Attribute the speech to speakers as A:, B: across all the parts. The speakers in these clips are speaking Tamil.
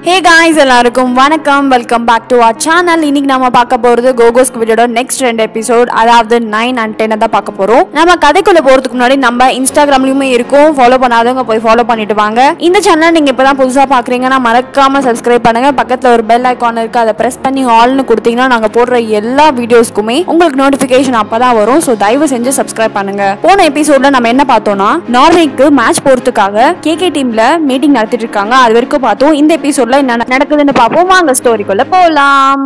A: Hey guys, எல்லாருக்கும் வணக்கம். Welcome back to our channel. இன்னைக்கு நாம பார்க்க போறது கோகோஸ் வீடியோட நெக்ஸ்ட் 2 எபிசோட், அதாவது 9 and 10 தான் பார்க்க போறோம். நம்ம கதைக்குள்ள போறதுக்கு முன்னாடி நம்ம இன்ஸ்டாகிராம்லயுமே இருக்கும், ஃபாலோ பண்ணாதவங்க போய் ஃபாலோ பண்ணிட்டு வாங்க. இந்த சேனல் நீங்க இப்பதான் புதுசா பாக்குறீங்கன்னா மறக்காம சப்ஸ்கிரைப் பண்ணுங்க. பக்கத்துல ஒரு பெல் ஐகான் இருக்கு, அதை பிரஸ் பண்ணி ஆல்னு கொடுத்தீங்கன்னா நாங்க போடுற எல்லா வீடியோஸ்க்குமே உங்களுக்கு நோட்டிபிகேஷன் அப்பதான் வரும். சோ தயவு செஞ்சு சப்ஸ்கிரைப் பண்ணுங்க. போன எபிசோட்ல நம்ம என்ன பார்த்தோம்னா, நார்வேக்கு மேட்ச் போறதுக்காக கேகே டீம்ல மீட்டிங் நடத்திட்டு இருக்காங்க. அது வரைக்கும் பார்த்தோம். இந்த எபிசோட்ல என்ன நடக்குதுன்னு பாப்போம். வாங்க ஸ்டோரிக்குள்ள போலாம்.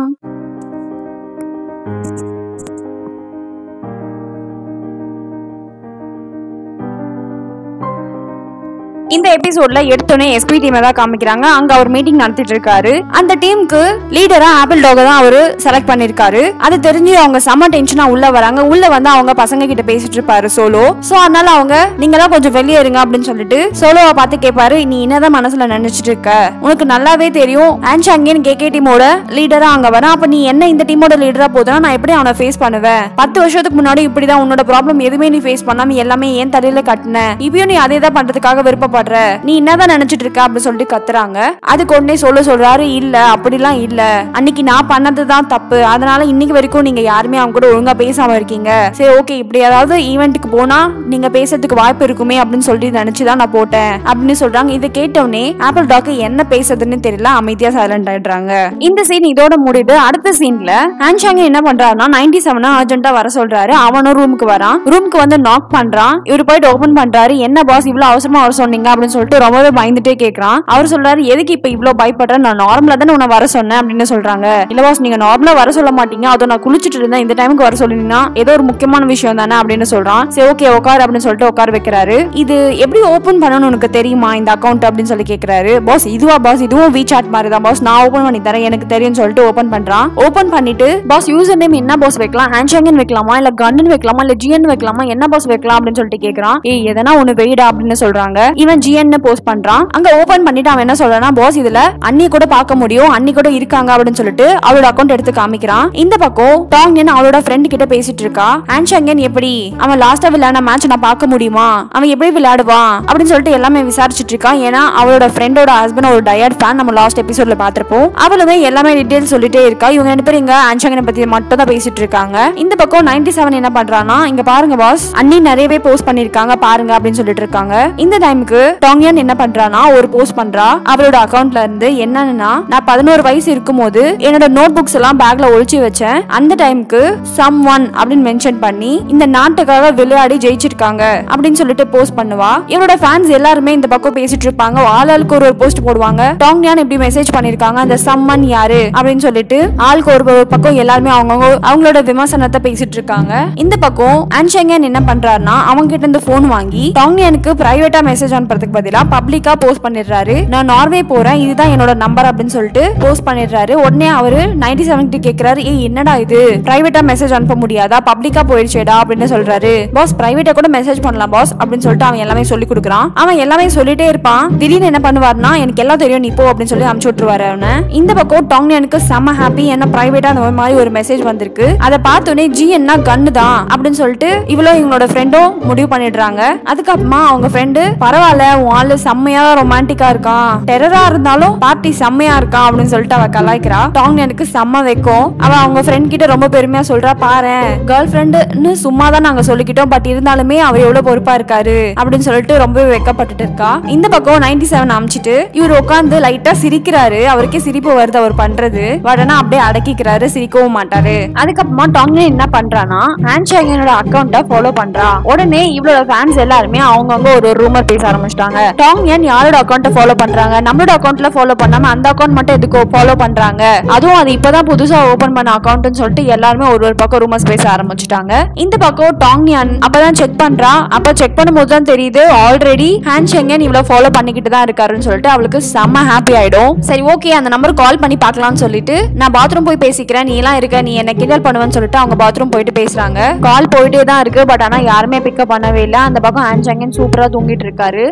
A: இந்த எபிசோட்ல எடுத்தோனே எஸ்பி டீம் தான் காமிக்கிறாங்க. அங்க அவர் மீட்டிங் நடத்திட்டு இருக்காரு. அந்த டீமுக்கு லீடரா ஆப்பிள் டாக தான் அவரு செலக்ட் பண்ணிருக்காரு. அது தெரிஞ்சு அவங்க செம்ம டென்ஷனா உள்ள வராங்க. உள்ள வந்து அவங்க பசங்க கிட்ட பேசிட்டு இருப்பாரு சோலோ. சோ அதனால அவங்க நீங்களாம் கொஞ்சம் வெளியே இருங்க அப்படின்னு சொல்லிட்டு சோலோவை பார்த்து கேட்பாரு, நீ என்னதான் மனசுல நினைச்சிட்டு இருக்க, உனக்கு நல்லாவே தெரியும் ஆன்சாங்கின் கேகே டீமோட லீடரா அங்க வரான். அப்ப நீ என்ன இந்த டீமோட லீடரா போதுனா நான் எப்படி அவனை ஃபேஸ் பண்ணுவேன்? 10 வருஷத்துக்கு முன்னாடி இப்படிதான் உன்னோட ப்ராப்ளம் எதுவுமே நீ ஃபேஸ் பண்ணாம எல்லாமே ஏன் தலையில கட்டின, இப்பயும் நீ அதே தான் பண்றதுக்காக விருப்ப நீ என்னதான் நினைச்சிட்டு இருக்க அப்படின்னு சொல்லிட்டு கத்துறாங்க. அதுக்கு உடனே சொல்றாரு, இல்ல அப்படிலாம் இல்ல, அன்னைக்கு நான் பண்ணதுதான் தப்பு, அதனால இன்னைக்கு வரைக்கும் நீங்க யாருமே அவங்க கூட ஒழுங்கா பேசாம இருக்கீங்க. சரி ஓகே, இப்படி ஏதாவது ஈவெண்ட்டுக்கு போனா நீங்க பேசுறதுக்கு வாய்ப்பு இருக்குமே அப்படின்னு சொல்லிட்டு நினைச்சுதான் நான் போட்டேன் அப்படின்னு சொல்றாங்க. இதை கேட்டவுடனே ஆப்பிள் டாக் என்ன பேசுறதுன்னு தெரியல, அமைதியா சைலண்ட் ஆயிடுறாங்க. இந்த சீன் இதோட முடியுது. அடுத்த சீன்ல ஹான்சாங் என்ன பண்றாருன்னா 97 அர்ஜென்ட்டா வர சொல்றாரு. அவனும் ரூமுக்கு வரான். ரூமுக்கு வந்து நாக் பண்றான். இவரு போயிட்டு ஓபன் பண்றாரு. என்ன பாஸ் இவ்வளவு அவசரமா வர சொன்னீங்க அப்படின்னு சொல்லிட்டு ரொம்பவே பயந்துட்டே கேக்குறான். அவர் சொல்றாரு, எதுக்கு இப்ப இவ்வளவு பயப்படுற, நான் நார்மலா தானே உன்னை வர சொன்னேன் அப்படின்னு சொல்றாங்க. இல்ல பாஸ், நீங்க நார்மலா வர சொல்ல மாட்டீங்க, அதோ நான் குளிச்சுட்டு இருந்தேன், இந்த டைமுக்கு வர சொல்லினா ஏதோ ஒரு முக்கியமான விஷயம் தானே அப்படின்னு சொல்றான். சரி ஓகே உட்கார் அப்படின்னு சொல்லிட்டு உட்கார வைக்கிறாரு. இது எப்படி ஓபன் பண்ணணும்னு உனக்கு தெரியுமா இந்த அக்கௌண்ட் அப்படின்னு சொல்லி கேக்குறாரு. பாஸ் இதுவா பாஸ், இதுவும் WeChat மாதிரி தான் பாஸ், நான் ஓபன் பண்ணி தரேன், எனக்கு தெரியும் சொல்லிட்டு ஓபன் பண்றான். ஓபன் பண்ணிட்டு பாஸ் யூசர் நேம் என்ன பாஸ் வைக்கலாம், ஹான்சாங்கன் வைக்கலாமா இல்ல கன்னு வைக்கலாமா இல்ல ஜிஎன் வைக்கலாமா, என்ன பாஸ் வைக்கலாம் அப்படின்னு சொல்லிட்டு கேக்குறான். ஏய் எதனா ஒண்ணு வெயிடா அப்படின்னு சொல்றாங்க. இவன் ஜிஎன் போஸ்ட் பண்றான். அங்க ஓபன் பண்ணிட்டு அவன் என்ன சொல்றானா, பாஸ் இதுல அண்ணி கூட பார்க்க முடியும், அண்ணி கூட இருக்காங்க அப்படின்னு சொல்லிட்டு அவளோட அக்கௌண்ட் எடுத்து காமிக்கிறான். இந்த பக்கம் டாங்யன் அவளோட ஃப்ரெண்ட் கிட்ட பேசிட்டு இருக்கா. ஹான்சாங்கன் எப்படி அவன் லாஸ்டா விளையாட மேட்ச் நான் பார்க்க முடியுமா, அவன் எப்படி விளையாடுவான் அப்படின்னு சொல்லிட்டு எல்லாமே விசாரிச்சுட்டு இருக்கான். ஏன்னா அவளோட ஃப்ரெண்டோட ஹஸ்பண்ட் ஒரு டயர்ட் ஃபேன், நம்ம லாஸ்ட் எபிசோட்ல பாத்திருப்போம். அவளுமே எல்லாமே டீடைல் சொல்லிட்டே இருக்கா. இவங்க 2 பேரும் இங்க ஹான்சாங்கனை பத்தி மட்டும் தான் பேசிட்டு இருக்காங்க. இந்த பக்கம் 97 என்ன பண்றானா, இங்க பாருங்க பாஸ், அண்ணி நிறையவே போஸ்ட் பண்ணிருக்காங்க பாருங்க அப்படின்னு சொல்லிட்டு இருக்காங்க. இந்த டைமுக்கு டாங்யன் என்ன பண்றானா ஒரு போஸ்ட் பண்றா அவளோட அக்கவுண்ட்ல இருந்து. என்னன்னா, நான் 11 வயசு இருக்கும்போது என்னோட நோட் புக்ஸ் எல்லாம் பேக்ல ஒளிச்சு வச்சேன். அந்த டைமுக்கு someone அப்படின்னு மென்ஷன் பண்ணி இந்த நாட்டுக்காக விளையாடி ஜெயிச்சிருக்காங்க அப்படின்னு சொல்லிட்டு போஸ்ட் பண்ணுவா. இவரோட ஃபேன்ஸ் எல்லாருமே இந்த பக்கம் பேசிட்டு இருப்பாங்க. ஆளுக்கு ஒரு போஸ்ட் போடுவாங்க. டாங்யான் இப்படி மெசேஜ் பண்ணிருக்காங்க, அந்த someone யாரு அப்படின்னு சொல்லிட்டு ஆளுக்கு ஒரு பக்கம் எல்லாருமே அவங்களோட விமர்சனத்தை பேசிட்டு இருக்காங்க. இந்த பக்கம் ஹான்சாங்கன் என்ன பண்றாருன்னா, அவங்க கிட்ட இருந்து போன் வாங்கி டாங்யானுக்கு பிரைவேட்டா மெசேஜ் அனுப்புறதுக்கு பதிலா பப்ளிக்கா போஸ்ட் பண்ணிடுறாரு. நான் நார்வே போறேன், இதுதான் என்னோட நம்பர் அப்படின்னு சொல்லிட்டு போஸ்ட் பண்ணிடுறாரு. உடனே அவரு 97 கேக்குறாரு, ஏய் என்னடா இது, பிரைவேட்டா மெசேஜ் அனுப்ப முடியாதா, பப்ளிக்கா போயிடுச்சேடா அப்படின்னு சொல்றாரு. பாஸ் பிரைவேட்டா கூட மெசேஜ் பண்ணலாம் பாஸ் அப்படின்னு சொல்லிட்டு அவன் எல்லாமே சொல்லி கொடுக்குறான். அவன் எல்லாமே சொல்லிட்டே இருப்பான். திடீர்னு என்ன பண்ணுவாருன்னா, எனக்கு எல்லாம் தெரியும் நீ போ அப்படின்னு சொல்லி அனுப்பிச்சு விட்டுருவாரு அவனை. இந்த பக்கம் டாங்யானுக்கு செம்ம ஹாப்பி, என்ன பிரைவேட்டா அந்த மாதிரி ஒரு மெசேஜ் வந்திருக்கு. அதை பார்த்தோன்னே ஜி என்ன கன்னு தான் அப்படின்னு சொல்லிட்டு இவங்களோட ஃப்ரெண்டும் முடிவு பண்ணிடுறாங்க. அதுக்கப்புறமா அவங்க ஃப்ரெண்டு, பரவாயில்ல உன் ஆளு செம்மையா ரொமான்டிக்கா இருக்கான், டெரரா இருந்தாலும் பார்ட்டி செம்மையா இருக்கான் அப்படின்னு சொல்லிட்டு அவ கலாய்க்கிறா. டாங்யானுக்கு செம்ம வைக்கும். அவ அவங்க ஃப்ரெண்ட் கிட்ட ரொம்ப பெருமையா சொல்றா, பாரு கேர்ள் ஃப்ரெண்டுன்னு சும்மா தான் நாங்க சொல்லிக்கிட்டோம், பட் இருந்தாலுமே அவர் எவ்வளவு பொறுப்பா இருக்காரு அப்படின்னு சொல்லிட்டு ரொம்ப வெக்கப்பட்டு இருக்கா. இந்த பக்கம் 97 அமிச்சிட்டு இவர் உட்காந்து லைட்டா சிரிக்கிறாரு. அவருக்கே சிரிப்பு வருது அவர் பண்றது. உடனே அப்படியே அடக்கிக்கிறாரு, சிரிக்கவும் மாட்டாரு. அதுக்கப்புறமா டாங்யான் என்ன பண்றானா, ஹான்சாங்கனோட அக்கௌண்ட்டை ஃபாலோ பண்றா. உடனே இவளோட ஃபேன்ஸ் எல்லாருமே அவங்கவங்க ஒரு ரூமர் பேச ஆரம்பிச்சிட்டாங்க. டாங்யான் யாரோட அக்கௌண்ட்டை ஃபாலோ பண்றாங்க, நம்மளோட அக்கௌண்ட்ல ஃபாலோ பண்ணாம அந்த அக்கௌண்ட் மட்டும் எதுக்கு ஃபாலோ பண்றாங்க, அதுவும் அது இப்பதான் புதுசா ஓபன் பண்ண அக்கௌண்ட்னு சொல்லிட்டு எல்லாருமே ஒரு பக்கம் ரூமர்ஸ் பேச ஆரம்பிச்சிட்டாங்க. இந்த பக்கம் டாங்யான் அப்பதான் செக் பண்றா. அப்ப செக் பண்ணும்போது தான் தெரியுது ஆல்ரெடி ஹான்சாங்கன் இவ்வளவு ஃபாலோ பண்ணிக்கிட்டு தான் இருக்காருன்னு சொல்லிட்டு அவளுக்கு செம்ம ஹாப்பி ஆயிடும். சரி ஓகே, அந்த நம்பர் கால் பண்ணி பார்க்கலாம்னு சொல்லிட்டு நான் பாத்ரூம் போய் பேசிக்கிறேன், நீ எல்லாம் இருக்க, நீ என்ன கிண்டல் பண்ணுவேன்னு சொல்லிட்டு அவங்க பாத்ரூம் போயிட்டு பேசுறாங்க. கால் போயிட்டே தான் இருக்கு, பட் ஆனா யாருமே பிக்கப் பண்ணவே இல்லை. அந்த பக்கம் ஹான்சாங்கன் சூப்பரா தூங்கிட்டு இருக்காரு.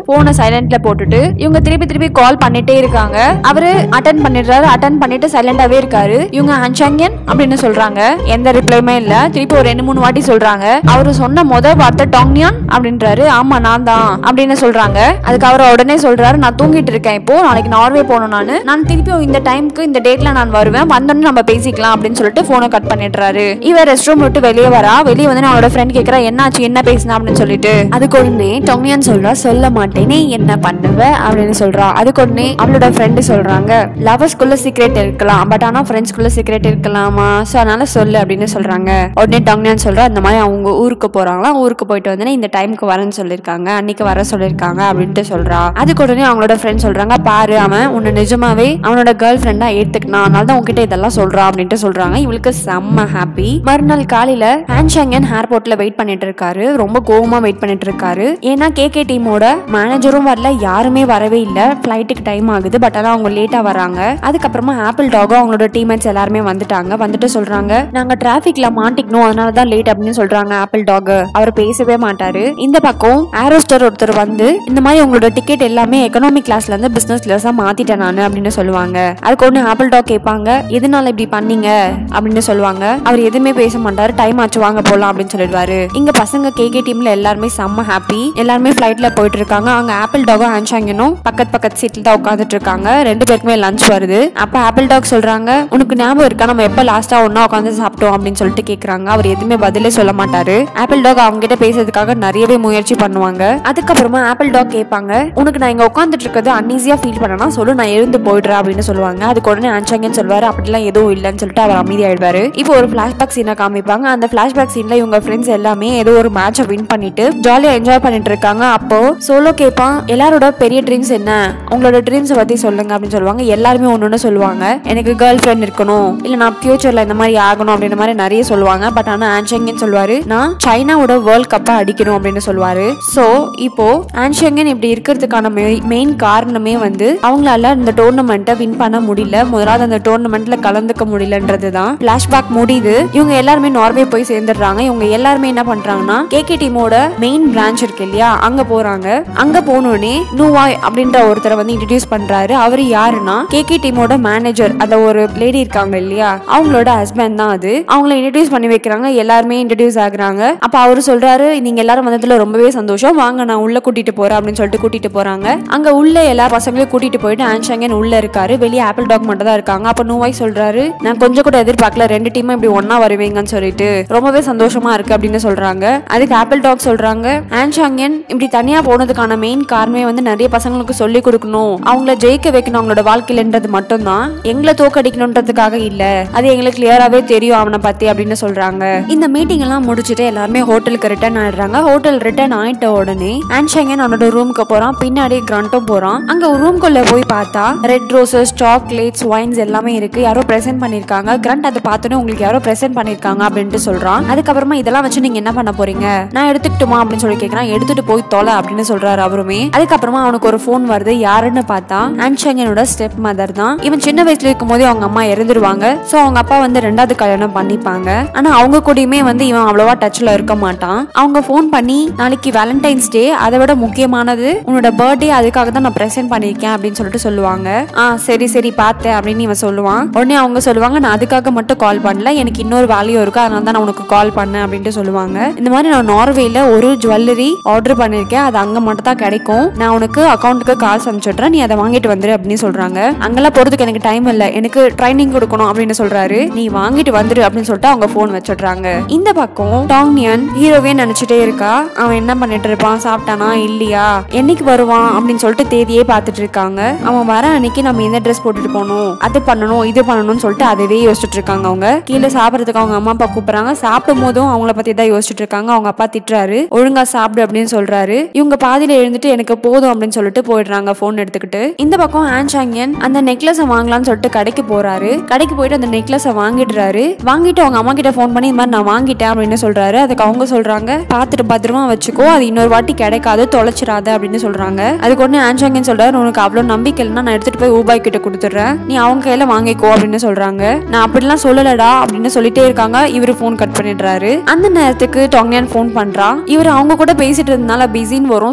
A: போனை சைலண்ட்ல போட்டுட்டு இவங்க திருப்பி கால் பண்ணிட்டே இருக்காங்க. அவரு அட்டன் பண்ணிடுறாரு. அட்டன் பண்ணிட்டு சைலண்டாவே இருக்காரு. இவங்க ஹான்சாங்கன் அப்படின்னு சொல்றாங்க. எந்த ரிப்ளைமே இல்ல. திருப்பி ஒரு 2-3 வாட்டி சொல்றாங்க. அவரு சொன்ன முதல் வார்த்தை டாங்னியான் அப்படின்றாரு. ஆமா நான் தான் அப்படின்னு சொல்றாங்க. அதுக்கு அவர் உடனே சொல்றாரு, நான் தூங்கிட்டு இருக்கேன், இப்போ நாளைக்கு நார்வே போகணும், நான் திருப்பி இந்த டைமுக்கு இந்த டேட்ல நான் வருவேன், வந்தோன்னு நம்ம பேசிக்கலாம் அப்படின்னு சொல்லிட்டு போனை கட் பண்ணிடுறாரு. இவர் ரெஸ்ட் ரூம் விட்டு வெளியே வரா. வெளியே வந்து அவளோட ஃப்ரெண்ட் கேட்கறா, என்னாச்சு, என்ன பேசினா அப்படின்னு சொல்லிட்டு. அதுக்கு உடனே டாங்னியான் சொல்றா, சொல்ல மாட்டேனே, என்ன பண்ணுவ அப்படின்னு சொல்றா. அதுக்கு உடனே அவளோட ஃப்ரெண்டு சொல்றாங்க, லவர்ஸ்குள்ள சீக்ரெட் இருக்கலாம், பட் ஆனா ஃப்ரெண்ட்ஸ்குள்ள சீக்ரெட் இருக்கலாமா, சோ அதனால சொல்லு அப்படின்னு சொல்றாங்க. உடனே டாங்னியான் சொல்றா, இந்த மாதிரி அவங்க ஊருக்கு போறாங்களா, ஊருக்கு போயிட்டு வந்து இந்த டைமுக்கு வரேன்னு சொல்லிருக்காங்க, அன்னைக்கு வர சொல்லிருக்காங்க அப்படின்ட்டு சொல்றா. அதுக்கு உடனே அவங்களோட ஃப்ரெண்ட் சொல்றாங்க, பாரு அவன் உன்னை நிஜமாவே அவனோட கேர்ள் ஃப்ரெண்டா ஏத்துக்கினா, அதனாலதான் உங்ககிட்ட இதெல்லாம் சொல்றா அப்படின்ட்டு சொல்றாங்க. இவளுக்கு செம்ம ஹாப்பி. மறுநாள் காலையில ஹான்சாங்கன் ஏர்போர்ட்ல வெயிட் பண்ணிட்டு இருக்காரு. ரொம்ப கோவமா வெயிட் பண்ணிட்டு இருக்காரு. ஏன்னா கேகே டீமோட மேனேஜரும் வரல, யாருமே வரவே இல்ல. பிளைட்டுக்கு டைம் ஆகுது, பட் ஆனா அவங்க லேட்டா வராங்க. அதுக்கப்புறமா ஆப்பிள் டாகும் அவங்களோட டீம்மேட்ஸ் எல்லாருமே வந்துட்டாங்க. வந்துட்டு சொல்றாங்க, நாங்க டிராபிக்ல மாட்டிக்கணும், அதனாலதான் லேட் அப்படின்னு சொல்றாங்க ஆப்பிள் டாக். அவர் பேசவே மாட்டாரு. இந்த பக்கம் ஏரோஸ்டர் ஒருத்தர் வந்து, இந்த மாதிரி உங்களோட டிக்கெட் எல்லாமே எக்கனாமிக் கிளாஸ்ல இருந்து பிசினஸ் கிளாஸா மாத்திட்டேன் நானு அப்படின்னு சொல்லுவாங்க. அதுக்கு ஒண்ணு ஆப்பிள் டாக் கேட்பாங்க, எதனால இப்படி பண்ணீங்க அப்படின்னு சொல்லுவாங்க. அவர் எதுவுமே பேச மாட்டாரு. டைம் ஆச்சு, வாங்க போலாம் அப்படின்னு சொல்லிடுவாரு. இங்க பசங்க கேகே டீம்ல எல்லாருமே செம்ம ஹாப்பி. எல்லாருமே ஃபிளைட்ல போயிட்டு இருக்காங்க. அங்க ஆப்பிள் டாகும் ஹான்சாங்கனும் பக்கத்து சீட்ல தான் உட்காந்துட்டு இருக்காங்க. 2 பேருக்குமே லஞ்ச் வருது. அப்ப ஆப்பிள் டாக் சொல்றாங்க, உனக்கு ஞாபகம் இருக்கா நம்ம எப்ப லாஸ்டா ஒன்னா உட்காந்து சாப்பிட்டோம் அப்படின்னு சொல்லிட்டு கேக்குறாங்க. அவர் எதுவுமே பதிலே சொல்ல மாட்டாரு. ஆப்பிள் டாக் அவங்க கிட்ட பேசுறதுக்காக நிறையவே முயற்சி பண்ணுவாங்க. அதுக்கப்புறமா ஆப்பிள் டாக் கேட்பாங்க, உனக்கு நான் இங்க உட்காந்துட்டு இருக்கிறது அன்ஈஸியா ஃபீல் பண்ணனா சொல்லு, நான் எழுந்து போயிடுறேன் அப்படின்னு சொல்லுவாங்க. அதுக்கு உடனே ஹான்சாங்கன் சொல்வாரு, அப்படிலாம் எதுவும் இல்லைன்னு சொல்லிட்டு அவர் அமைதியாயிடுவாரு. இப்போ ஒரு பிளாஷ்பேக் சீனை காமிப்பாங்க. அந்த பிளாஷ்பேக் சீன்ல இவங்க ஃப்ரெண்ட்ஸ் எல்லாமே ஏதோ ஒரு மேட்சை வின் பண்ணிட்டு ஜாலியா என்ஜாய் பண்ணிட்டு இருக்காங்க. அப்போ சோலோ கேட்பான், எல்லாரோட பெரிய ட்ரீம்ஸ் என்ன, உங்களோட ட்ரீம்ஸ் பத்தி சொல்லுங்க அப்படின்னு சொல்லுவாங்க. எல்லாருமே ஒன்னொன்னு சொல்லுவாங்க. எனக்கு கேர்ள் ஃப்ரெண்ட் இருக்கணும், இல்ல நான் ஃபியூச்சர்ல இந்த மாதிரி ஆகணும் அப்படின்ற மாதிரி நிறைய சொல்லுவாங்க. பட் ஆனா ஹான்சாங்கன் சொல்வாரு, நான் சைனாவோட வேர்ல்ட் கப்பை அடிக்கணும் அப்படின்னு சொல்லுவாரு. சோ இப்போ ஹான்சாங்கன் இப்படி இருக்கிறதுக்கான மெயின் காரணமே வந்து அவங்களால இந்த டோர்னமெண்ட்டை வின் பண்ண முடியல, முதலாவது அந்த டோர்னமெண்ட்ல கலந்துக்க முடியலன்றதுதான். பிளாஷ்பேக் முடியுது. இவங்க எல்லாருமே நார்வே போய் சேர்ந்துடுறாங்க. இவங்க எல்லாருமே என்ன பண்றாங்கன்னா, கேகே டீமோட மெயின் பிரான்ச் இருக்கு இல்லையா, அங்க போறாங்க. அங்க போனோடனே நூவாய் அப்படின்ற ஒருத்தரை வந்து இன்ட்ரோடியூஸ் பண்றாரு. அவரு யாருன்னா கேகே டீமோட மேனேஜர், அந்த ஒரு லேடி இருக்காங்க இல்லையா, அவங்களோட ஹஸ்பண்ட் தான் அது. அவங்கள இன்ட்ரோடியூஸ் பண்ணி வைக்கிறாங்க. எல்லாருமே இன்ட்ரோடியூஸ் ஆகுறாங்க. அப்ப அவரு சொல்றாரு, நீங்க எல்லாரும் வந்ததுல ரொம்பவே சந்தோஷம், வாங்க நான் உள்ள கூட்டிட்டு போறேன் அப்படின்னு சொல்லிட்டு கூட்டிட்டு போறாங்க. அங்க உள்ள எல்லா பசங்களையும் கூட்டிட்டு போயிட்டு ஹான்சாங்கன் உள்ள இருக்காரு. வெளியே ஆப்பிள் டாக் மட்டும் தான் இருக்காங்க. அப்ப நூவாய் சொல்றாரு, நான் கொஞ்சம் கூட எதிர்பார்க்கல 2 டீமும் இப்படி ஒன்னா வருவீங்கன்னு சொல்லிட்டு, ரொம்பவே சந்தோஷமா இருக்கு அப்படின்னு சொல்றாங்க. அதுக்கு ஆப்பிள் டாக் சொல்றாங்க, ஹான்சாங்கன் இப்படி தனியா போனதுக்கான மெயின் காரணமே வந்து நிறைய பசங்களுக்கு சொல்லி கொடுக்கணும், அவங்கள ஜெயிக்க வைக்கணும் அவங்களோட வாழ்க்கையிலன்றது மட்டும் தான், எங்களை தோக்கடிக்கணும்ன்றதுக்காக இல்ல, அது எங்களுக்கு கிளியராவே தெரியும் அவனை பத்தி அப்படின்னு சொல்றாங்க. இந்த மீட்டிங் எல்லாம் முடிச்சுட்டு எல்லாருமே ஹோட்டலுக்கு ரிட்டர்ன் ஆயிடுறாங்க. ஹோட்டல் ரிட்டர்ன் ஆயிட்ட உடனே ஹான்சாங்கன் அவனோட ரூமுக்கு போறான். பின்னாடி கிரண்டும் போறான். அங்க ரூம்குள்ள போய் பார்த்தா ரெட் ரோசஸ், சாக்லேட்ஸ், வைன்ஸ் எல்லாமே இருக்கு. யாரோ பிரசன்ட் பண்ணிருக்காங்க. கிரண்ட் அதை பார்த்தோன்னே உங்களுக்கு யாரோ பிரசன்ட் பண்ணிருக்காங்க அப்படின்ட்டு சொல்றான். அதுக்கப்புறமா இதெல்லாம் வச்சு நீங்க என்ன பண்ண போறீங்க, நான் எடுத்துக்கிட்டுமா அப்படின்னு சொல்லி கேட்கறான். எடுத்துட்டு போய் தொலை அப்படின்னு சொல்றாரு அவருமே. அதுக்கப்புறமா அவனுக்கு ஒரு போன் வருது. யாருன்னு பார்த்தா ஹான்சாங்கனோட ஸ்டெப் மதர் தான். இவன் சின்ன வயசுல இருக்கும் போதே அவங்க அம்மா இறந்துருவாங்க. சோ அவங்க அப்பா வந்து 2வது கல்யாணம் பண்ணிப்பாங்க. ஆனா அவங்க கூடயுமே வந்து இவன் அவ்வளவா டச்ல இருக்க மாட்டான். அவங்க போன் பண்ணி, நாளைக்கு வேலண்டைன்ஸ் டே, அதை விட முக்கியமானது உன்னோட பர்த்டே, அதுக்காக தான் நான் பிரசன்ட் பண்ணிருக்கேன் அப்படின்னு சொல்லிட்டு சொல்லுவாங்க. சரி சரி பார்த்தேன் அப்படின்னு இவன் சொல்லுவான். உடனே அவங்க சொல்லுவாங்க, நான் அதுக்காக மட்டும் கால் பண்ணல, எனக்கு இன்னொரு வேல்யூ இருக்கு, அதனால தான் நான் உனக்கு கால் பண்ணேன் அப்படின்ட்டு சொல்லுவாங்க. இந்த மாதிரி நான் நார்வேல ஒரு ஜுவல்லரி ஆர்டர் பண்ணிருக்கேன், அது அங்க மட்டும் தான் கிடைக்கும், நான் உனக்கு அக்கௌண்ட்டுக்கு காசு அனுப்பிச்சுட்றேன், நீ அதை வாங்கிட்டு வந்துரு அப்படின்னு சொல்றாங்க. அங்கெல்லாம் போறதுக்கு எனக்கு டைம் இல்ல, எனக்கு ட்ரைனிங் கொடுக்கணும் அப்படின்னு சொல்றாரு. நீ வாங்கிட்டு வந்துரு அப்படின்னு சொல்லிட்டு அவங்க போன் வச்சிடுறாங்க. இந்த பக்கம் டாங்னியான் ஹீரோவே நினைச்சிட்டே இருக்கா. அவன் என்ன பண்ணிட்டு இருப்பான், சாப்பிட்டானா இல்லையா, என்னைக்கு வருவான் அப்படின்னு சொல்லிட்டு தேதியே பார்த்துட்டு இருக்காங்க. அவன் வர அன்னைக்கு நம்ம இந்த ட்ரெஸ் போட்டுட்டு போகணும், அது பண்ணணும், இது பண்ணணும்னு சொல்லிட்டு அதவே யோசிச்சுட்டு இருக்காங்க. அவங்க கீழே சாப்பிடறதுக்கு அவங்க அம்மா அப்பா கூப்பிடுறாங்க. சாப்பிடும் போதும் அவங்கள பத்தி தான் யோசிச்சுட்டு இருக்காங்க. அவங்க அப்பா திட்டுறாரு, ஒழுங்கா சாப்பிடு அப்படின்னு சொல்றாரு. இவங்க பாதியில எழுந்துட்டு எனக்கு போதும் அப்படின்னு சொல்லிட்டு போயிடுறாங்க போன் எடுத்துக்கிட்டு. இந்த பக்கம் ஹான்சாங்கன் அந்த நெக்லஸ் வாங்கலாம்னு சொல்லிட்டு கடைக்கு போறாரு. கடைக்கு போயிட்டு அந்த நெக்லஸை வாங்கிடுறாரு. வாங்கிட்டு அவங்க அம்மா கிட்ட போன் பண்ணி இந்த மாதிரி நான் வாங்கிட்டேன் அப்படின்னு சொல்றாரு. அதுக்கு அவங்க சொல்றாங்க, பாத்துட்டு பத்திரமா வச்சுக்கோ, அது இன்னொரு வாட்டி கிடைக்காது, தொலைச்சிடாத அப்படின்னு சொல்றாங்க. அதுக்கு ஒண்ணு ஹான்சாங்கன் சொல்றாரு, உனக்கு அவ்வளவு நம்பிக்கை இல்லைன்னா நான் எடுத்துட்டு போய் ஊபாய் கிட்ட கொடுத்துடுறேன், நீ அவங்க கையில வாங்கிக்கோ அப்படின்னு சொல்றாங்க. நான் அப்படிலாம் சொல்லலடா அப்படின்னு சொல்லிட்டே இருக்காங்க. இவரு போன் கட் பண்ணிடுறாரு. அந்த நேரத்துக்கு டாங்னியான் போன் பண்றா. இவர் அவங்க கூட பேசிட்டு இருந்தனால பிஸின்னு வரும். சொன்னால அவ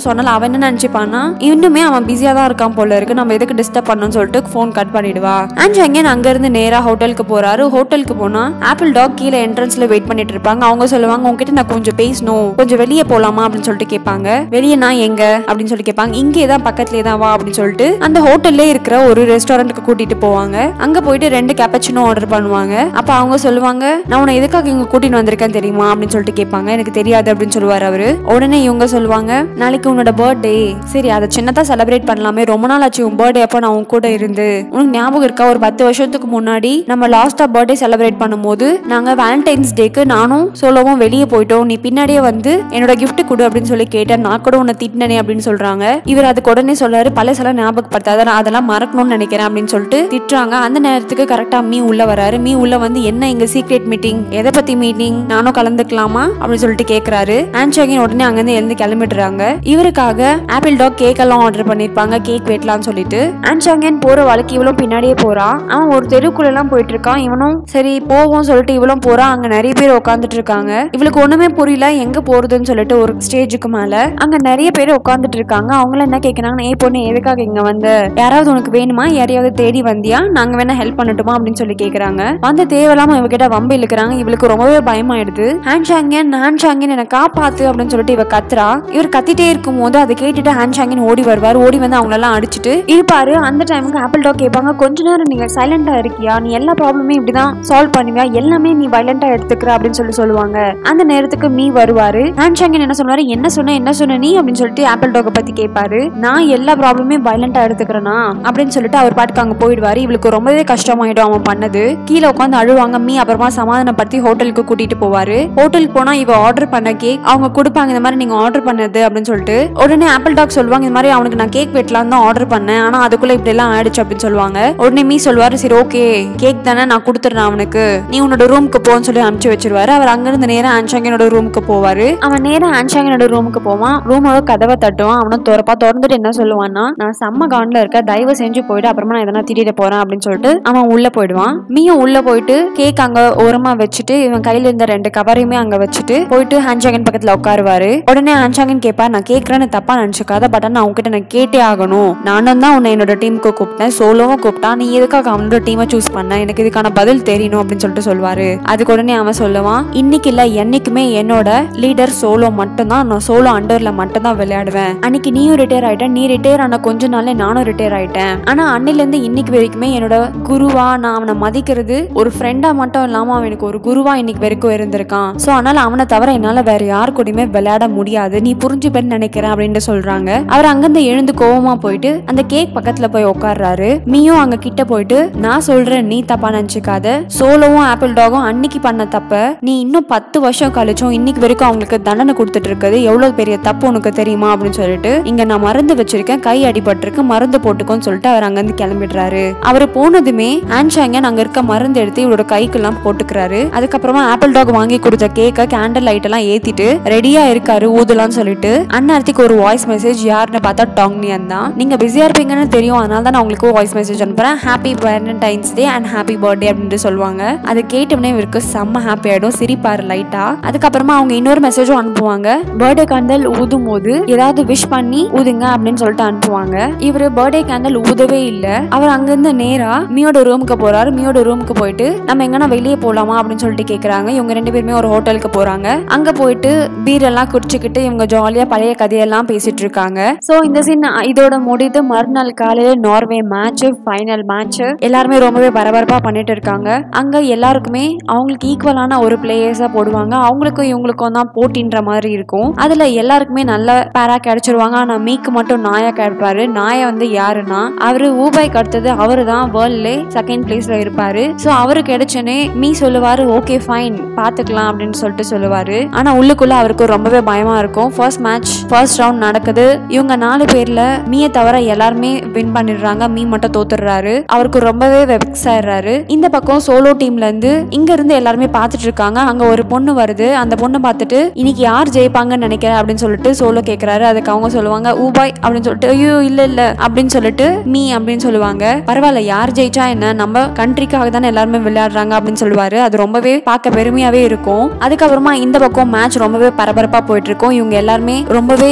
A: அவன் என்ன நினைச்சுப்பானா இன்னுமே அவன் பிஸியா தான் இருக்கான் போல இருக்கு, நம்ம எதுக்கு டிஸ்டர்ப் பண்ணணும்னு சொல்லிட்டு போன் கட் பண்ணிடுவா. அண்ட் அங்கேன் அங்க இருந்து நேரா ஹோட்டலுக்கு போறாரு. ஹோட்டலுக்கு போனா ஆப்பிள் டாக் கீழே என்ட்ரன்ஸ்ல வெயிட் பண்ணிட்டு இருப்பாங்க. அவங்க சொல்லுவாங்க உங்ககிட்ட நான் கொஞ்சம் பேசணும், கொஞ்சம் வெளியே போலாமா அப்படின்னு சொல்லிட்டு கேட்பாங்க. வெளியே நான் எங்க அப்படின்னு சொல்லி கேட்பாங்க. இங்கே தான் பக்கத்துலேயே தான் வா அப்படின்னு சொல்லிட்டு அந்த ஹோட்டல்ல இருக்கிற ஒரு ரெஸ்டாரண்ட்டுக்கு கூட்டிட்டு போவாங்க. அங்க போயிட்டு 2 கேப்பச்சினோ ஆர்டர் பண்ணுவாங்க. அப்ப அவங்க சொல்லுவாங்க நான் உன்னை எதுக்காக இங்க கூட்டிட்டு வந்திருக்கேன் தெரியுமா அப்படின்னு சொல்லிட்டு கேட்பாங்க. எனக்கு தெரியாது அப்படின்னு சொல்லுவாரு அவரு. உடனே இவங்க சொல்லுவாங்க நாளைக்கு உன்னோட பர்த்டே, சரி அதை சின்னதா செலிப்ரேட் பண்ணலாமே, ரொம்ப நாள் ஆச்சு உன் பர்த்டே அப்போ நான் உன் கூட இருந்து, உனக்கு ஞாபகம் இருக்கா ஒரு 10 வருஷத்துக்கு முன்னாடி நம்ம லாஸ்டா பர்த்டே செலிப்ரேட் பண்ணும்போது நாங்க வேலண்டைன்ஸ் டேக்கு நானும் சோலோவும் வெளியே போயிட்டோம், நீ பின்னாடியே வந்து என்னோட கிஃப்ட் கொடு அப்படின்னு சொல்லி கேட்டேன், நான் கூட உன்னை திட்டினே அப்படின்னு சொல்றாங்க. இவர் அதுக்கு உடனே சொல்றாரு பழசெல்லாம் ஞாபகப்படுத்தாத, நான் அதெல்லாம் மறக்கணும்னு நினைக்கிறேன் அப்படின்னு சொல்லிட்டு திட்டுறாங்க. அந்த நேரத்துக்கு கரெக்டா மீ உள்ள வராரு. மீ உள்ள வந்து என்ன எங்க சீக்ரெட் மீட்டிங், எதை பத்தி மீட்டிங், நானும் கலந்துக்கலாமா அப்படின்னு சொல்லிட்டு கேக்குறாரு. ஆன்சாகின் உடனே அங்கிருந்து எழுந்து கிளம்பிடுறாங்க. இவருக்காக ஆப்பிள் டாக் கேக் எல்லாம் ஆர்டர் பண்ணிருப்பாங்க, கேக் வெட்டலாம்னு சொல்லிட்டு. ஆன்சாகின் போற வாழ்க்கை இவளும் பின்னாடியே போறான். அவன் ஒரு தெருக்குள்ள எல்லாம் போயிட்டு இருக்கான். இவனும் சரி போவோம் சொல்லிட்டு இவளும் போறான். அங்க நிறைய பேர் உட்காந்துட்டு இருக்காங்க. இவளுக்கு ஒண்ணுமே புரியல எங்க போறதுன்னு சொல்லிட்டு ஒரு ஸ்டேஜுக்கு மேல அங்க நிறைய பேர் உட்காந்துட்டு இருக்காங்க. அவங்கள என்ன கேக்குறாங்க, ஏ பொண்ணு எதுக்காக இங்க வந்த, யாராவது உனக்கு வேணுமா, யாரையாவது தேடி வந்தியா, நாங்க வேணா ஹெல்ப் பண்ணட்டுமா அப்படின்னு சொல்லி கேக்குறாங்க. வந்து தேவையில்லாம இவகிட்ட வம்பு இழுக்கிறாங்க. இவளுக்கு ரொம்பவே பயமாயிடுது. ஹான்சாங்கின் என்ன காப்பாத்து அப்படின்னு சொல்லிட்டு இவ கத்துறா. இவர் கத்திட்டே இருக்கும் போது அதை கேட்டுட்டு ஹான்சாங்கின் ஓடி வருவார். ஓடி வந்து அவங்க எல்லாம் அடிச்சுட்டு இருப்பாரு. அந்த டைமுக்கு ஆப்பிள் டாக் கேட்பாங்க கொஞ்ச நேரம் நீங்க சைலண்டா இருக்கியா, நீ எல்லா ப்ராப்ளமே இப்படிதான் சால்வ் பண்ணுவியா, எல்லாமே நீ வயலண்டா எடுத்துக்கிற அப்படின்னு சொல்லி சொல்லுவாங்க. அந்த நேரத்துக்கு மீ வருவாரு. ஹான்சாங்கின் என்ன சொல்லுவாரு, என்ன சொன்ன நீ அப்படின்னு சொல்லிட்டு ஆப்பிள் டாக் பத்தி கேட்பாரு. நான் எல்லா ப்ராப்ளமே வயலண்டா எடுத்துக்கிறேனா அப்படின்னு சொல்லிட்டு அவர் பாட்டுக்கு அங்க போயிடுவாரு. இவளுக்கு ரொம்பவே கஷ்டமாயிடும் அவன் பண்ணது. கீழே உட்காந்து அழுவாங்க. மீ அப்புறமா சமாதானப்படுத்தி ஹோட்டலுக்கு கூட்டிட்டு போவாரு. ஹோட்டலுக்கு போனா இவ ஆர்டர் பண்ண கேக் அவங்க கொடுப்பாங்க, இந்த மாதிரி நீங்க ஆர்டர் பண்ணது அப்படின்னு சொல்லிட்டு. உடனே ஆப்பிள் டாக் சொல்லுவாங்க இந்த மாதிரி அவனுக்கு நான் கேக் வெட்டலாம் தான் ஆர்டர் பண்ணேன், ஆனா அதுக்குள்ள இப்படி எல்லாம் ஆயிடுச்சு அப்படின்னு சொல்லுவாங்க. உடனே மீ சொல்லுவாரு சரி ஓகே கேக் தானே நான் கொடுத்துறேன் அவனுக்கு, நீ உன்னோட ரூமுக்கு போன்னு சொல்லி அனுப்பிச்சு வச்சிருவாரு. அவர் அங்கிருந்து நேரா ஆன்சாங்கினோட ரூமுக்கு போவாரு. அவன் நேரா ஆன்சாங்கினோட ரூமுக்கு போவான். ரூமோட கதவை தட்டுவான். அவனும் திறந்துட்டு என்ன சொல்லுவான்னா நான் செம்ம காண்ட்ல இருக்க, தயவு செஞ்சு போயிட்டு அப்புறமா நான் எதனா திட்டிட்டு போறேன் அப்படின்னு சொல்லிட்டு அவன் உள்ள போயிடுவான். மீயும் உள்ள போயிட்டு கேக் அங்க ஓரமா வச்சுட்டு இவன் கையில இருந்த 2 கவரையுமே அங்க வச்சுட்டு போயிட்டு ஹான்சாங்கின் பக்கத்துல உட்காருவாரு. உடனே ஹான்சாங்கின் கேப்பா நான் கேட்கறேன்னு தப்பா நினைச்சுக்காத, பட் நான் உங்ககிட்ட நான் கேட்டே ஆகணும், நானும் தான் உன்னை என்னோட டீமுக்கு கூப்பிட்டேன், சோலோவும் கூப்பிட்டா, நீ எதுக்காக அவனோட டீமை சூஸ் பண்ண, எனக்கு இதுக்கான பதில் தெரியணும் அப்படின்னு சொல்லிட்டு சொல்லுவாரு. அதுக்கு உடனே அவன் சொல்லுவான் இன்னைக்கு இல்ல என்னைக்குமே என்னோட லீடர் சோலோ மட்டும்தான், நான் சோலோ அண்டர்ல மட்டும் தான் விளையாடுவேன், அன்னைக்கு நீயும் ரிட்டையர் ஆயிட்ட, நீ ரிட்டையர் ஆன கொஞ்ச நாள்ல நானும் ரிட்டையர் ஆயிட்டேன், ஆனா அன்னில இருந்து இன்னைக்கு வரைக்குமே என்னோட குருவா நான் அவனை மதிக்கிறது, ஒரு ஃப்ரெண்டா மட்டும் இல்லாம அவன் எனக்கு ஒரு குருவா இன்னைக்கு வரைக்கும் இருந்திருக்கான், சோ அதனால அவனை தவிர என்னால வேற யாரு கூடயுமே விளையாட முடியாது, நீ புரிஞ்சுப்பேன்னு நினைக்கிறேன் அப்படின்னு சொல்றாங்க. அவர் அங்கிருந்து எழுந்து கோவமா போயிட்டு அந்த கேக் பக்கத்துல போய் உட்கார்றாரு. மீயும் அங்க கிட்ட போயிட்டு நான் சொல்றேன் நீ தப்பா நினைச்சுக்காத, சோலோவும் ஆப்பிள் டாகும் அன்னைக்கு பண்ண தப்ப நீ இன்னும் 10 வருஷம் கழிச்சும் இன்னைக்கு வரைக்கும் அவங்களுக்கு தண்டனை கொடுத்துட்டு இருக்குது, எவ்வளவு பெரிய தப்பு உனக்கு தெரியுமா அப்படின்னு சொல்லிட்டு இங்க நான் மருந்து வச்சிருக்கேன், கை அடிபட்டிருக்கு, மருந்து போட்டுக்கோன்னு சொல்லிட்டு அவர் அங்கிருந்து கிளம்பிடுறாரு. அவர் போனதுமே ஆன்சாங்கன் அங்க இருக்க மருந்து எடுத்து இவரோட கைக்கெல்லாம் போட்டுக்கிறாரு. அதுக்கப்புறமா ஆப்பிள் டாக் வாங்கி கொடுத்த கேக்க கேண்டில் லைட் எல்லாம் ஏத்திட்டு ரெடியா இருக்காரு ஊதலான்னு சொல்லிட்டு. அந்நேரத்துக்கு ஒரு வாய்ஸ் மெசேஜ், யாருன்னு பார்த்தா டாங்னியன் தான். நீங்க பிஸியா இருப்பீங்கன்னு தெரியும், அதனால தான் நான் உங்களுக்கு வாய்ஸ் மெசேஜ் அனுப்புறேன், happy Valentine's day and happy birthday அப்படின்னு சொல்லுவாங்க. அதை கேட்டவனே இவருக்கு செம்ம ஹாப்பி ஆயிடும், சிரிப்பாரு லைட்டா. அதுக்கப்புறமா அவங்க இன்னொரு மெசேஜும் அனுப்புவாங்க, பர்த்டே கேண்டல் ஊதும் போது ஏதாவது விஷ் பண்ணி ஊதுங்க அப்படின்னு சொல்லிட்டு அனுப்புவாங்க. இவரு பர்த்டே கேண்டல் ஊதவே இல்ல. அவர் அங்கிருந்து நேரா மியோட ரூமுக்கு போறாரு. மியோட ரூமுக்கு போயிட்டு நம்ம எங்கன்னா வெளியே போலாமா அப்படின்னு சொல்லிட்டு கேக்குறாங்க. இவங்க 2 பேருமே ஒரு ஹோட்டலுக்கு போறாங்க. அங்க போயிட்டு பீர் எல்லாம் குடிச்சுக்கிட்டு இவங்க ஜாலியா பழைய கதையெல்லாம் பேசிட்டு இருக்காங்க. சோ இந்த சீன் இதோட முடிது. மறுநாள் காலையில நார்வே மேட்ச், ஃபைனல் மேட்ச், எல்லாருமே ரொம்பவே பரபரப்பா பண்ணிட்டு இருக்காங்க. அங்க எல்லாருக்குமே அவங்களுக்கு ஈக்குவலான ஒரு பிளேயர்ஸா போடுவாங்க, அவங்களுக்கும் இவங்களுக்கும் தான் போட்டின்ற மாதிரி இருக்கும். அதுல எல்லாருக்குமே நல்ல பேரா கிடைச்சிருவாங்க. ஆனா மீக்கு மட்டும் நாயா கிடைப்பாரு. நாயா வந்து யாருன்னா அவரு ஊபாய்க்கு அடுத்தது அவரு தான் வேர்ல்ட்ல 2nd பிளேஸ்ல இருப்பாரு. சோ அவரு கிடைச்சனே மீ சொல்லுவாரு ஓகே ஃபைன் பாத்துக்கலாம் அப்படின்னு சொல்லிட்டு சொல்லுவாரு. ஆனா உள்ளுக்குள்ள அவருக்கு ரொம்பவே பயமா இருக்கும். ஃபர்ஸ்ட் மேட்ச் ஃபர்ஸ்ட் ரவுண்ட் நடக்குது. இவங்க 4 பேர்ல மீயை தவிர எல்லாருமே வின் பண்ணிடுறாங்க. மீ மட்டும் தோத்துறாரு. அவருக்கு ரொம்பவே வெக்ஸ் ஆயிடுறாரு. இந்த பக்கம் சோலோ டீம்ல இருந்து இங்க இருந்து எல்லாருமே பாத்துட்டு இருக்காங்க. அங்க ஒரு பொண்ணு வருது. அந்த பொண்ணு பார்த்துட்டு இன்னைக்கு யார் ஜெயிப்பாங்கன்னு நினைக்கிறேன் அப்படின்னு சொல்லிட்டு சோலோ கேக்குறாரு. அதுக்கு அவங்க சொல்லுவாங்க ஊபாய் அப்படின்னு சொல்லிட்டு, ஐயோ இல்ல அப்படின்னு சொல்லிட்டு மீ அப்படின்னு சொல்லுவாங்க. பரவாயில்ல யார் ஜெயிச்சா என்ன, நம்ம கண்ட்ரிக்காக தானே எல்லாருமே விளையாடுறாங்க அப்படின்னு சொல்லுவாரு. அது ரொம்பவே பார்க்க பெருமையாவே இருக்கும். அதுக்கப்புறமா இந்த பக்கம் மேட்ச் ரொம்பவே பரபரப்பா போயிட்டு இருக்கும். இவங்க எல்லாருமே ரொம்பவே டென்ஷன்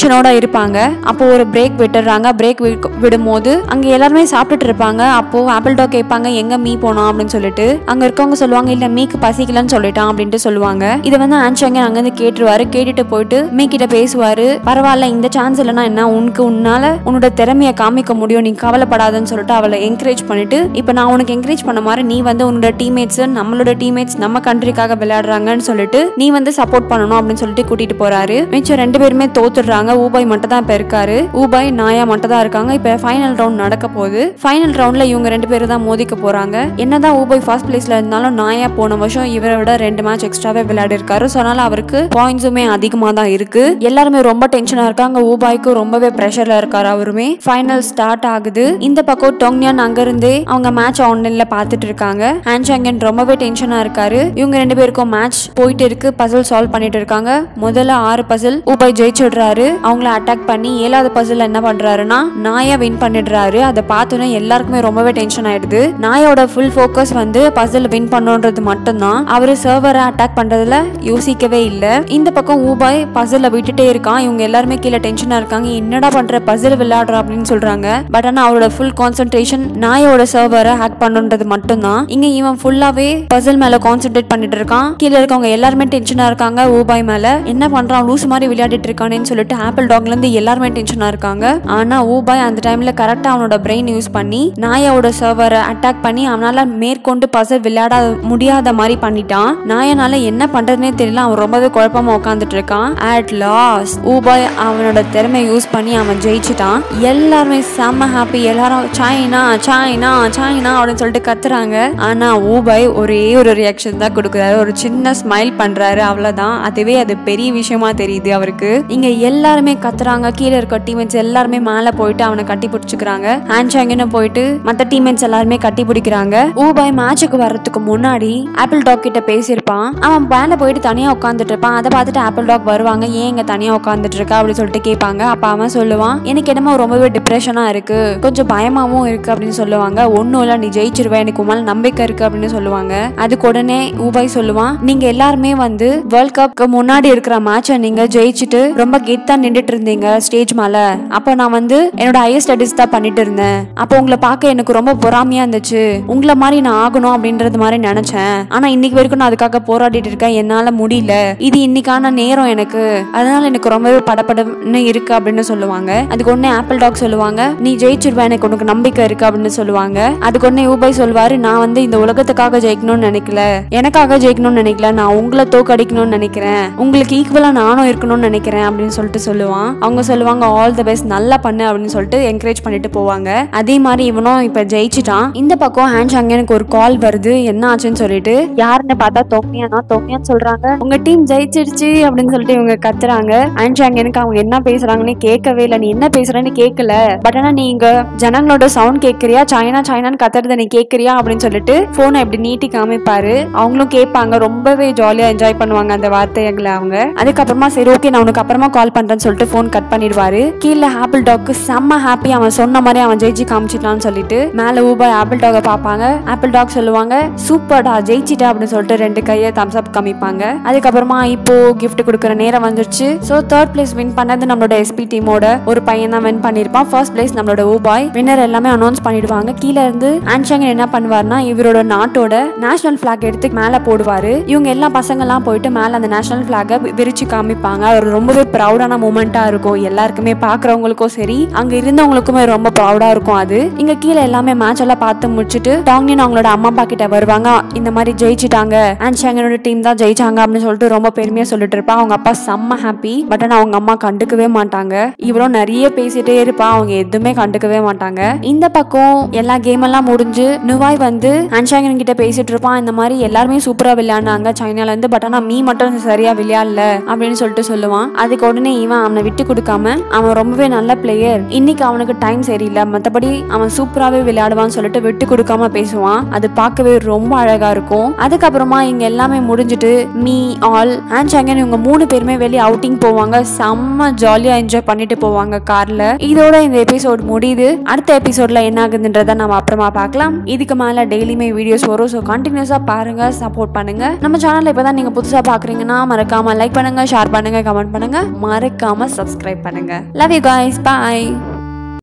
A: டென்ஷனோட இருப்பாங்க. அப்போ ஒரு பிரேக் விட்டுறாங்க. பிரேக் விடும்போது அங்க எல்லாருமே சாப்பிட்டுட்டு இருப்பாங்க. அப்போ ஆப்பிள் டாக் கேட்பாங்க எங்க மீ போனோம் அப்படின்னு சொல்லிட்டு. அங்க இருக்கவங்க சொல்லுவாங்க இல்ல மீக்கு பசிக்கலன்னு சொல்லிட்டான் அப்படின்ட்டு சொல்லுவாங்க. இதை வந்து ஆன்சாங்கன் அங்க இருந்து கேட்டுருவாரு. கேட்டுட்டு போயிட்டு மீ கிட்ட பேசுவாரு. பரவாயில்ல, இந்த சான்ஸ் இல்லைன்னா என்ன, உன்னால உன்னோட திறமையை காமிக்க முடியும், நீ கவலைப்படாதன்னு சொல்லிட்டு அவளை என்கரேஜ் பண்ணிட்டு, இப்ப நான் உனக்கு என்கரேஜ் பண்ண மாதிரி நீ வந்து உன்னோட டீம்மேட்ஸ், நம்மளோட டீம்மேட்ஸ் நம்ம கண்ட்ரிக்காக விளையாடுறாங்கன்னு சொல்லிட்டு நீ வந்து சப்போர்ட் பண்ணணும் அப்படின்னு சொல்லிட்டு கூட்டிட்டு போறாரு. மிச்சம் 2 பேருமே தோத்துடுறாங்க. ஊபாய் மட்டும் தான் இப்ப இருக்காரு. ஊபாய் நாயா மட்டும் தான் இருக்காங்க. இப்ப ஃபைனல் ரவுண்ட் நடக்க போகுது. ஃபைனல் ரவுண்ட்ல இவங்க 2 பேரும் தான் மோதிக்க போறாங்க. என்னதான் ஊபாய் ஃபர்ஸ்ட் பிளேஸ்ல இருந்தாலும் நாயா போன வருஷம் இவரை விட 2 மேட்ச் எக்ஸ்ட்ராவே விளையாடி இருக்காரு. சோ அதனால அவருக்கு பாயிண்ட்ஸுமே அதிகமா தான் இருக்கு. எல்லாருமே ரொம்ப டென்ஷனா இருக்காங்க. ஊபாய்க்கு ரொம்பவே பிரஷர்ல இருக்காரு. அவருமே ஃபைனல் ஸ்டார்ட் ஆகுது. இந்த பக்கம் டோங்யான் அங்க இருந்தே அவங்க மேட்ச் ஆன்லைன்ல பாத்துட்டு இருக்காங்க. ஆன்சாங்கன் ரொம்பவே டென்ஷனா இருக்காரு. இவங்க 2 பேருக்கும் மேட்ச் போயிட்டு இருக்கு. பசில் சால்வ் பண்ணிட்டு இருக்காங்க. முதல்ல 6 பசில் ஊபாய் ஜெயிச்சிடுறாரு. அவங்கள அட்டாக் பண்ணி 7வது பசில் என்ன பண்றாருன்னா நாயா வின் பண்ணிடுறாரு. அதை பார்த்தோன்னே எல்லாருக்குமே ரொம்பவே டென்ஷன் ஆயிடுது. நாயோட ஃபுல் ஃபோக்கஸ் வந்து பசில் வின் பண்ணுன்றது மட்டும்தான். அவரு சர்வரை அட்டாக் பண்றதுல யோசிக்கவே இல்ல. இந்த பக்கம் ஊபாய் பசில விட்டுட்டே இருக்கான். இவங்க எல்லாருமே கீழே டென்ஷனா இருக்காங்க. என்னடா பண்ற, பசில் விளையாடுற அப்படின்னு சொல்றாங்க. பட் ஆனா அவரோட ஃபுல் கான்சென்ட்ரேஷன் நாயோட சர்வரை ஹேக் பண்ணுன்றது மட்டும்தான். இங்க இவன் ஃபுல்லாவே பசில் மேல கான்சென்ட்ரேட் பண்ணிட்டு இருக்கான். கீழே இருக்கவங்க எல்லாருமே டென்ஷனா இருக்காங்க. ஊபாய் மேல என்ன பண்றான், லூஸ் மாதிரி விளையாடிட்டு இருக்கானேன்னு சொல்லிட்டு ஆப்பிள் டாக்ல இருந்து எல்லாருமே டென்ஷனா இருக்காங்க. ஆனா ஊபாய் அந்த டைம்ல கரெக்டா அவனோட பிரெயின் யூஸ் பண்ணி நாயோட சர்வரை அட்டாக் பண்ணி அவனால மேற்கொண்டு பசில் விளையாட முடியாத மாதிரி பண்ணிட்டான். நாயனால என்ன பண்றதுனே தெரியல. அவன் ரொம்பவே குழப்பமா உட்காந்துட்டு இருக்கான். அட் லாஸ்ட் ஊபாய் அவனோட திறமை யூஸ் பண்ணி அவன் ஜெயிச்சிட்டான். எல்லாருமே செம்ம ஹாப்பி. எல்லாரும் சைனா சைனா சைனா அப்படின்னு சொல்லிட்டு கத்துறாங்க. ஆனா ஊபாய் ஒரே ஒரு ரியாக்ஷன் தான் கொடுக்குறாரு. ஒரு சின்ன ஸ்மைல் பண்றாரு, அவ்வளவுதான். அதுவே அது பெரிய விஷயமா தெரியுது அவருக்கு. இங்க எல்லாருமே கத்துறாங்க. கீழே இருக்க டீம்மேட்ஸ் எல்லாருமே மேல போயிட்டு அவனை கட்டி பிடிச்சுக்கிறாங்க. ஆன்சாங்கன்னு போயிட்டு மத்த டீம்மேட்ஸ் எல்லாருமே கட்டி பிடிக்கிறாங்க. ஊபாய் மேட்சுக்கு வர்றதுக்கு முன்னாடி ஆப்பிள் டாக் கிட்ட பேசியிருப்பான். அவன் மேல போயிட்டு தனியா உட்காந்துட்டு இருப்பான். அதை பார்த்துட்டு ஆப்பிள் டாக் வருவாங்க. ஏன் இங்க தனியா உட்காந்துட்டு இருக்கா அப்படின்னு சொல்லிட்டு கேட்பாங்க. அப்ப அவன் சொல்லுவான், எனக்கு என்னமோ ரொம்பவே டிப்ரெஷனா இருக்கு, கொஞ்சம் பயமாவும் இருக்கு அப்படின்னு சொல்லுவாங்க. ஒன்னும் இல்ல, நீ ஜெயிச்சிருவ, எனக்கு உன் மேல நம்பிக்கை இருக்கு அப்படின்னு சொல்லுவாங்க. அதுக்கு உடனே ஊபாய் சொல்லுவான், நீங்க எல்லாருமே வந்து வேர்ல்ட் கப்க்கு முன்னாடி இருக்கிற மேட்சை நீங்க ஜெயிச்சுட்டு ரொம்ப கெத்தா நின்றுட்டு இருந்தீங்க ஸ்டேஜ் மேல. அப்ப நான் வந்து என்னோட ஹையர் ஸ்டடிஸ் தான் பண்ணிட்டு இருந்தேன். அப்போ உங்களை பார்க்க எனக்கு ரொம்ப பொறாமையா இருந்துச்சு. உங்களை மாதிரி நான் ஆகணும் அப்படின்றது மாதிரி நினைச்சேன். ஆனா இன்னைக்கு வரைக்கும் நான் அதுக்காக போராடிட்டு இருக்கேன். என்னால முடியல. இது இன்னைக்கான நேரம் எனக்கு, அதனால எனக்கு ரொம்பவே படப்படன்னு இருக்கு அப்படின்னு சொல்லுவாங்க. அதுக்கு ஒன்னே ஆப்பிள் டாக் சொல்லுவாங்க, நீ ஜெயிச்சிருவ, எனக்கு உனக்கு நம்பிக்கை இருக்கு அப்படின்னு சொல்லுவாங்க. அதுக்கு ஒன்னே ஊபாய் சொல்வாரு, நான் வந்து இந்த உலகத்துக்காக ஜெயிக்கணும்னு நினைக்கல, எனக்காக ஜெயிக்கணும்னு நினைக்கல, நான் உங்களை தோக்கடிக்கணும்னு நினைக்கிறேன், உங்களுக்கு ஈக்குவலா நானும் இருக்கணும்னு நினைக்கிறேன் அப்படின்னு சொல்லிட்டு சொல்லுவான். அவங்க சொல்லுவாங்க, ஆல் தி பெஸ்ட், நல்லா பண்ணு அப்படின்னு சொல்லிட்டு என்கரேஜ் பண்ணிட்டு போவாங்க. அதே மாதிரி இவனும் இப்ப ஜெயிச்சிட்டான். இந்த பக்கம் ஆன்சாங்கனுக்கு ஒரு கால் வருது. என்ன ஆச்சுன்னு சொல்லிட்டு யாருன்னு பார்த்தா தொங்கியான்னு சொல்றாங்க. உங்க டீம் ஜெயிச்சிருச்சு அப்படின்னு சொல்லிட்டு இவங்க கத்துறாங்க. ஆன்சாங்கனுக்கு அவங்க என்ன பேசுறாங்கன்னு கேட்கவே இல்லை. நீ என்ன பேசுறன்னு கேட்கல, பட் ஆனா நீங்க ஜனங்களோட சவுண்ட் கேட்கறியா, சைனா சைனான்னு கத்துறத நீ கேட்கறியா அப்படின்னு சொல்லிட்டு போனை இப்படி நீட்டி காமிப்பாரு. அவங்களும் கேட்பாங்க. ரொம்பவே ஜாலியா என்ஜாய் பண்ணுவாங்க அந்த வார்த்தைகளை அவங்க. அதுக்கப்புறமா சரி ஓகே நான் உனக்கு அப்புறமா கால் பண்றேன்னு சொல்லிட்டு போன் கட் பண்ணிடுவாரு. கீழே ஆப்பிள் டாக்கு செம்ம ஹாப்பி. அவன் சொன்ன மாதிரி அவன் ஜெயிச்சு காமிச்சிட்டான்னு சொல்லிட்டு மேல ஊபாய் ஆப்பிள் டாக பாப்பாங்க. ஆப்பிள் டாக் சொல்லுவாங்க, சூப்பர்டா ஜெயிச்சிட்டா அப்படின்னு சொல்லிட்டு 2 கையை தம்ஸ் அப் காமிப்பாங்க. அதுக்கப்புறமா இப்போ கிஃப்ட் கொடுக்குற நேரம் வந்துருச்சு. சோ 3rd பிளேஸ் வின் பண்ணது நம்மளோட எஸ்பி டீமோட ஒரு பையன் தான் வின் பண்ணிருப்பான். ஃபர்ஸ்ட் பிளேஸ் நம்மளோட ஊபாய். வின்னர் எல்லாமே அனௌன்ஸ் பண்ணிடுவாங்க. கீழே இருந்து ஆன்சாங்கன் என்ன பண்ணுவாருன்னா இவரோட நாட்டோட நேஷனல் பிளாக் எடுத்து மேல போடுவாரு. இவங்க எல்லா பசங்க எல்லாம் போயிட்டு மேல அந்த நேஷனல் பிளாக விரிச்சு காமிப்பாங்க. ஒரு ரொம்பவே ப்ரௌடான மூமெண்டா இருக்கும். எல்லாருக்குமே பாக்குறவங்களுக்கும் சரி அங்க இருந்தவங்களுக்குமே ரொம்ப ப்ரௌடா இருக்கும். அது இங்க கீழே எல்லாமே மேட்ச் எல்லாம் பார்த்து முடிச்சுட்டு டாங்னின் அவங்களோட அம்மா அப்பா கிட்ட வருவாங்க. இந்த மாதிரி ஜெயிச்சிட்டாங்க, ஆன்சாங்கனோட டீம் தான் ஜெயிச்சாங்க அப்படின்னு சொல்லிட்டு ரொம்ப பெருமையா சொல்லிட்டு இருப்பா. அவங்க அப்பா செம்ம ஹாப்பி. பட் ஆனா அவங்க அம்மா கண்டுக்கவே மாட்டாங்க. இவ்வளவு நிறைய பேசிட்டே இருப்பா, அவங்க எதுவுமே கண்டுக்கவே மாட்டாங்க. இந்த பக்கம் எல்லா கேம் எல்லாம் முடிஞ்சு நுவாய் வந்து ஆன்சாங்கன் கிட்ட பேசிட்டு இருப்பான். இந்த மாதிரி எல்லாருமே சூப்பரா விளையாடுனாங்க சைனால இருந்து, பட் ஆனா மீ மட்டும் சரியா விளையாடல அப்படின்னு சொல்லிட்டு சொல்லுவான். அதுக்கு உடனே இவன் அவனை விட்டு கொடுக்காம அவன் ரொம்பவே நல்ல பிளேயர், இன்னைக்கு அவனுக்கு டைம் சரியில்லை, மத்தபடி அவன் சூப்பராவே விளையாடுவான்னு சொல்லிட்டு விட்டு கொடுக்காம பேசுவான். அது பார்க்கவே ரொம்ப அழகா இருக்கும். அதுக்கப்புறமா இங்க எல்லாமே முடிஞ்சிட்டு மீ ஆல் ஆன்சாங்கன் இவங்க 3 பேருமே வெளியே அவுட்டிங் போவாங்க. செம்ம ஜாலியா என்ஜாய் பண்ணிட்டு போவாங்க கார்ல. இதோட இந்த எபிசோட் முடியுது. அடுத்த எபிசோட்ல என்ன ஆகுதுன்றத நம்ம அப்புறமா பார்க்கலாம். இதுக்கு மேல டெய்லியுமே வீடியோஸ் வரும். ஸோ கண்டினியூஸா பாருங்க, சப்போர்ட் பண்ணுங்க. நம்ம சேனல்ல இப்பதான் நீங்க புதுசா பாக்குறீங்கன்னா மறக்காம லைக் பண்ணுங்க, ஷேர் பண்ணுங்க, கமெண்ட் பண்ணுங்க. மறக்காம மறக்காம சப்ஸ்கிரைப் பண்ணுங்க. Love you guys, bye.